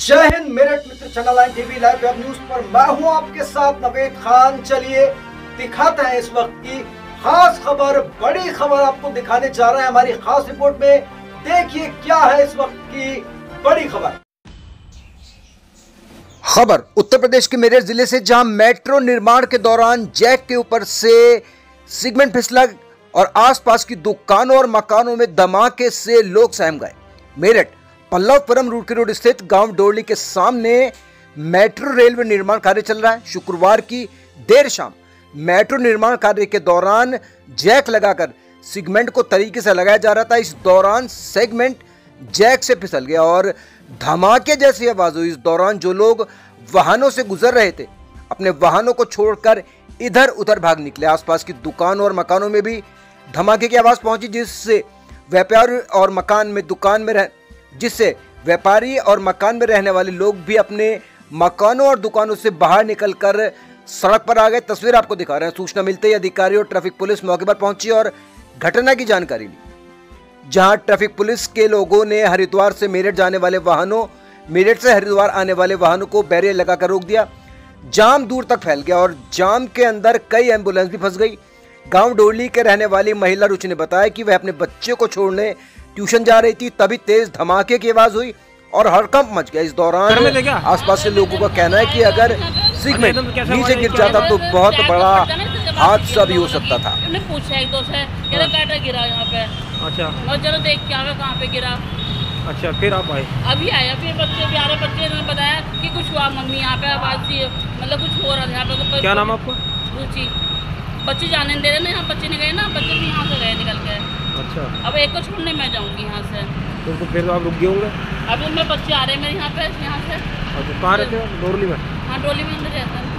जय हिंद। Meerut Mitra channel 9 TV live web news पर मैं हूं आपके साथ नवेद खान। चलिए दिखाते हैं इस वक्त की खास खबर, बड़ी खबर आपको दिखाने जा रहे हैं हमारी खास रिपोर्ट में। देखिए क्या है इस वक्त की बड़ी खबर। खबर उत्तर प्रदेश के मेरठ जिले से, जहां मेट्रो निर्माण के दौरान जैक के ऊपर से सेगमेंट फिसला और आसपास की दुकानों और मकानों में धमाके से लोग सहम गए। मेरठ पल्लवपुरम रूट के रोड स्थित गांव डोरली के सामने मेट्रो रेलवे निर्माण कार्य चल रहा है। शुक्रवार की देर शाम मेट्रो निर्माण कार्य के दौरान जैक लगाकर सेगमेंट को तरीके से लगाया जा रहा था। इस दौरान सेगमेंट जैक से फिसल गया और धमाके जैसी आवाज हुई। इस दौरान जो लोग वाहनों से गुजर रहे थे अपने वाहनों को छोड़कर इधर उधर भाग निकले। आसपास की दुकानों और मकानों में भी धमाके की आवाज पहुंची, जिससे व्यापारी और मकान में रहने वाले लोग भी अपने मकानों और दुकानों से बाहर निकलकर सड़क पर आ गए। तस्वीर आपको दिखा रहे हैं। सूचना मिलते ही अधिकारी और ट्रैफिक पुलिस मौके पर पहुंची और घटना की जानकारी ली। जहां ट्रैफिक पुलिस के लोगों ने हरिद्वार से मेरठ जाने वाले वाहनों, मेरठ से हरिद्वार आने वाले वाहनों को बैरियर लगाकर रोक दिया। जाम दूर तक फैल गया और जाम के अंदर कई एम्बुलेंस भी फंस गई। गांव डोरली के रहने वाली महिला रुचि ने बताया कि वह अपने बच्चे को छोड़ने ट्यूशन जा रही थी, तभी तेज धमाके की आवाज हुई और हड़कंप मच गया। इस दौरान आसपास के लोगों का कहना है कि अगर सेगमेंट नीचे गिर जाता तो बहुत बड़ा हादसा भी हो सकता था। पूछा एक दो से गिरा यहाँ पे। अच्छा, और चलो देख के आवे कहाँ पे गिरा। अच्छा, फिर आप आए? अभी आया, फिर बच्चे प्यारे बच्चे ने बताया कि कुछ हुआ मम्मी, यहाँ पे आवाज थी, मतलब कुछ हो रहा था यहाँ पे। क्या नाम आपका? रुचि। बच्चे जाने दे रहे ना, यहाँ बच्चे नहीं गए ना, बच्चे भी यहाँ से गए निकल के। अच्छा, अब एक को छोड़ने मैं जाऊँगी यहाँ से। तो फिर आप रुक गए होंगे? अभी मेरे बच्चे आ रहे हैं मेरे यहाँ से। अच्छा, कहाँ रहते हो? डोरली में? हाँ, डोरली में रहते हैं।